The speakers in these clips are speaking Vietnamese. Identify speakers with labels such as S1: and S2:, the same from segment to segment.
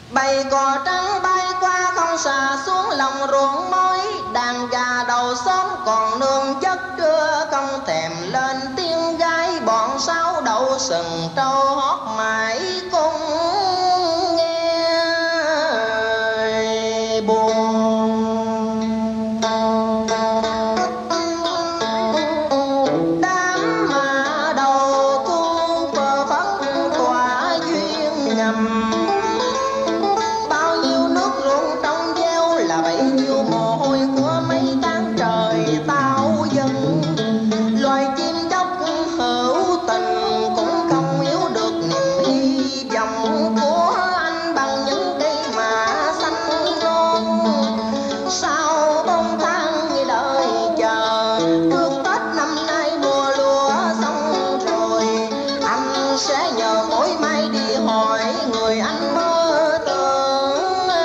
S1: Bầy cò trắng bay qua không xà xuống lòng ruộng mới, đàn gà đầu xóm còn nương chất trưa không thèm lên tiếng gái, bọn sáo đậu sừng trâu hót mãi cung nghe buồn. Đám mà đầu thu phờ phấn tỏa duyên ngầm, bao nhiêu nước ruộng trong gieo là bấy nhiêu mồ hôi của mấy tháng trời tao dần. Loài chim chóc hữu tình cũng không yếu được niềm hy vọng của anh bằng những cây mà xanh non. Sau 4 tháng đợi chờ, trước Tết năm nay mùa lúa xong rồi, anh sẽ nhờ mỗi mai đi hỏi người anh mơ tưởng.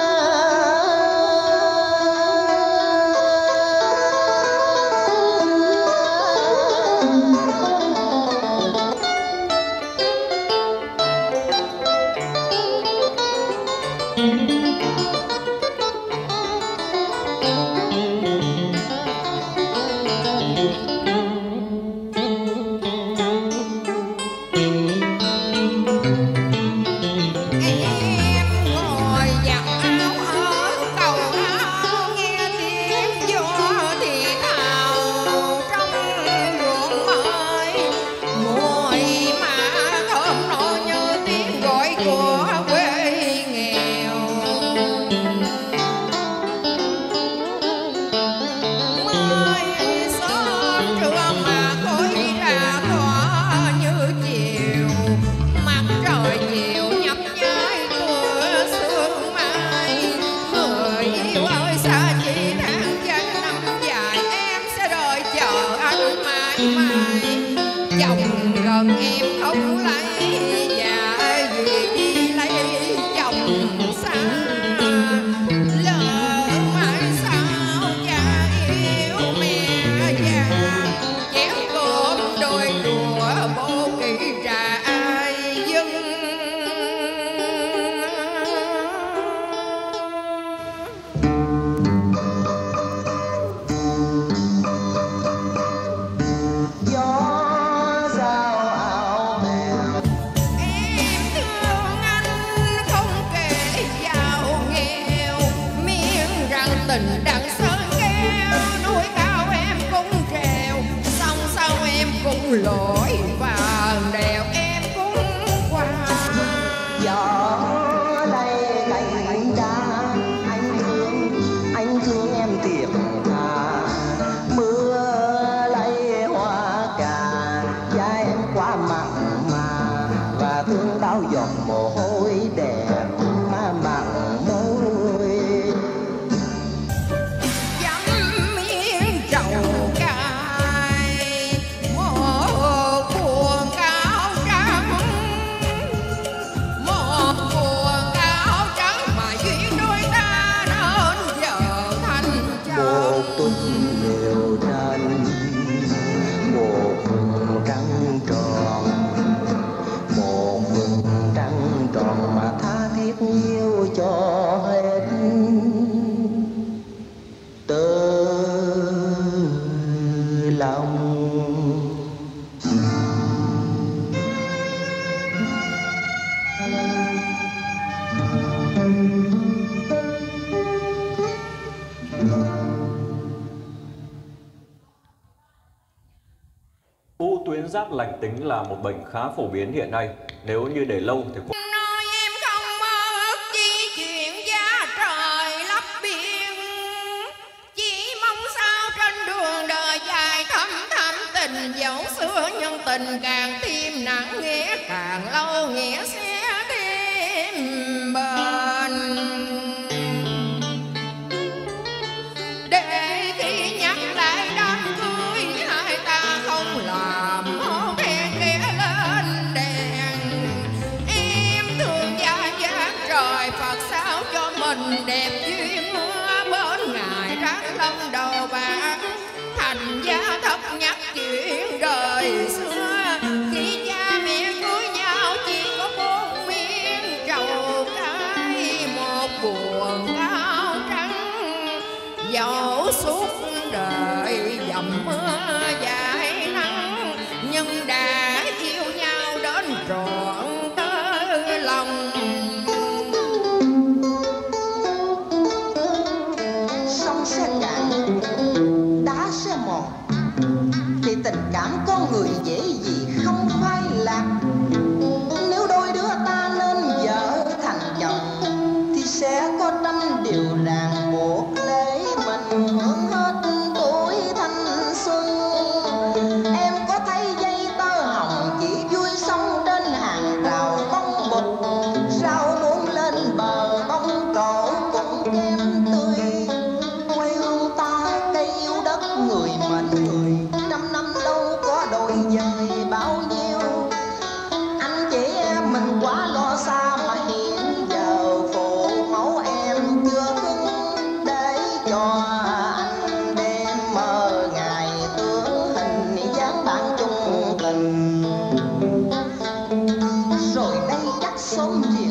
S2: lỗi và đèo em cũng qua.
S1: Gió đây cành đá, anh thương em thiệt thà. Mưa lấy hoa cà, da em quá mặn mà, và thương bao giọt mồ hôi đẹp mà mặn môi.
S2: Dẫm miếng trầu cay, một cuồng áo trắng, một cuồng áo trắng mà duyên đôi ta nên giờ thành chồng.
S1: Một tuần đều tranh, một vầng trăng tròn, một vầng trăng tròn mà tha thiết yêu cho hết tơ lòng.
S3: U tuyến giáp lành tính là một bệnh khá phổ biến hiện nay. Nếu như để lâu thì
S2: Nói em không mất chi chuyện giá trời lấp biển, chỉ mong sao trên đường đời dài thăm thăm tình dẫu xưa, nhưng tình càng thêm nặng nghĩa càng lâu nghĩa sẽ thêm bền. Để khi nhắc lại đám cưới hai ta không làm hôn khe kẻ lên đèn. Em thương gia giác trời Phật sao cho mình đẹp duyên mưa bên ngài ráng lông đầu bạc, thành gia thấp nhắc chuyện đời xưa. Khi cha mẹ cưới nhau chỉ có 4 miếng trầu cay,
S1: rồi đây chắc sớm gì